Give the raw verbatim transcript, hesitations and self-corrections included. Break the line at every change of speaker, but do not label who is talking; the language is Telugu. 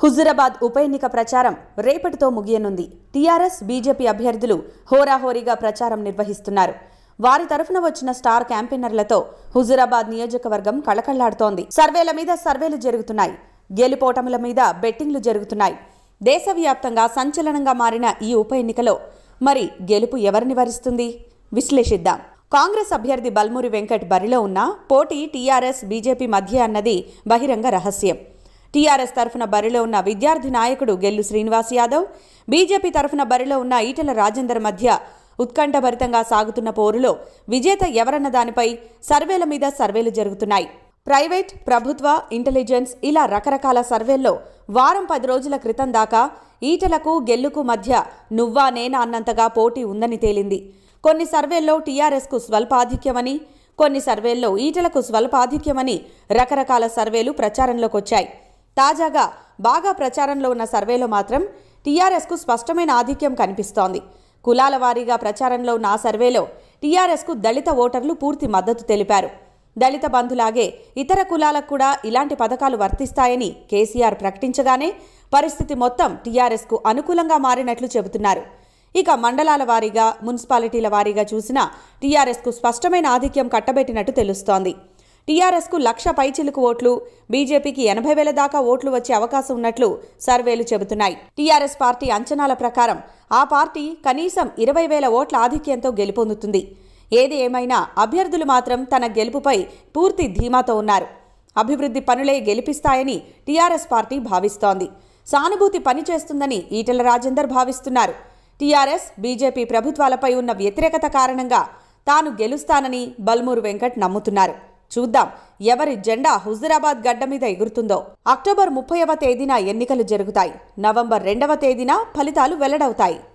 హుజురాబాద్ ఉప ఎన్నిక ప్రచారం రేపటితో ముగియనుంది. టీఆర్ఎస్ బీజేపీ అభ్యర్థులు హోరాహోరీగా ప్రచారం నిర్వహిస్తున్నారు. వారి తరఫున వచ్చిన స్టార్ క్యాంపెయినర్లతో హుజురాబాద్ నియోజకవర్గం కళకళ్లాడుతోంది. సర్వేల మీద సర్వేలు జరుగుతున్నాయి. గెలుపోటముల మీద బెట్టింగ్లు జరుగుతున్నాయి. దేశవ్యాప్తంగా సంచలనంగా మారిన ఈ ఉప ఎన్నికలో మరి గెలుపు ఎవరిని వరిస్తుంది? విశ్లేషిద్దాం. కాంగ్రెస్ అభ్యర్థి బల్మూరి వెంకట్ బరిలో ఉన్న పోటీ టీఆర్ఎస్ బీజేపీ మధ్య అన్నది బహిరంగ రహస్యం. టీఆర్ఎస్ తరఫున బరిలో ఉన్న విద్యార్థి నాయకుడు గెల్లు శ్రీనివాస్ యాదవ్, బీజేపీ తరఫున బరిలో ఉన్న ఈటెల రాజేందర్ మధ్య ఉత్కంఠభరితంగా సాగుతున్న పోరులో విజేత ఎవరన్న దానిపై సర్వేల మీద సర్వేలు జరుగుతున్నాయి. ప్రైవేట్, ప్రభుత్వ, ఇంటెలిజెన్స్ ఇలా రకరకాల సర్వేల్లో వారం పది రోజుల క్రితం దాకా ఈటెలకు గెల్లుకు మధ్య నువ్వా నేనా అన్నంతగా పోటీ ఉందని తేలింది. కొన్ని సర్వేల్లో టీఆర్ఎస్కు స్వల్పాధిక్యమని, కొన్ని సర్వేల్లో ఈటెలకు స్వల్పాధిక్యమని రకరకాల సర్వేలు ప్రచారంలోకి వచ్చాయి. తాజాగా బాగా ప్రచారంలో ఉన్న సర్వేలో మాత్రం టీఆర్ఎస్కు స్పష్టమైన ఆధిక్యం కనిపిస్తోంది. కులాల వారీగా ప్రచారంలో ఉన్న ఆ సర్వేలో టీఆర్ఎస్కు దళిత ఓటర్లు పూర్తి మద్దతు తెలిపారు. దళిత బంధులాగే ఇతర కులాలకు కూడా ఇలాంటి పథకాలు వర్తిస్తాయని కేసీఆర్ ప్రకటించగానే పరిస్థితి మొత్తం టీఆర్ఎస్కు అనుకూలంగా మారినట్లు చెబుతున్నారు. ఇక మండలాల వారీగా, మున్సిపాలిటీల వారీగా చూసినా టీఆర్ఎస్కు స్పష్టమైన ఆధిక్యం కట్టబెట్టినట్టు తెలుస్తోంది. టీఆర్ఎస్కు లక్ష పైచిలుకు ఓట్లు, బీజేపీకి ఎనభై వేల దాకా ఓట్లు వచ్చే అవకాశం ఉన్నట్లు సర్వేలు చెబుతున్నాయి. టీఆర్ఎస్ పార్టీ అంచనాల ప్రకారం ఆ పార్టీ కనీసం ఇరవై వేల ఓట్ల ఆధిక్యంతో గెలుపొందుతుంది. ఏది ఏమైనా అభ్యర్థులు మాత్రం తన గెలుపుపై పూర్తి ధీమాతో ఉన్నారు. అభివృద్ధి పనులే గెలిపిస్తాయని టీఆర్ఎస్ పార్టీ భావిస్తోంది. సానుభూతి పనిచేస్తుందని ఈటెల రాజేందర్ భావిస్తున్నారు. టీఆర్ఎస్, బీజేపీ ప్రభుత్వాలపై ఉన్న వ్యతిరేకత కారణంగా తాను గెలుస్తానని బల్మూరు వెంకట్ నమ్ముతున్నారు. చూద్దాం ఎవరి జెండా హుజురాబాద్ గడ్డ మీద ఎగురుతుందో. అక్టోబర్ ముప్పైవ తేదీన ఎన్నికలు జరుగుతాయి. నవంబర్ రెండవ తేదీన ఫలితాలు వెల్లడవుతాయి.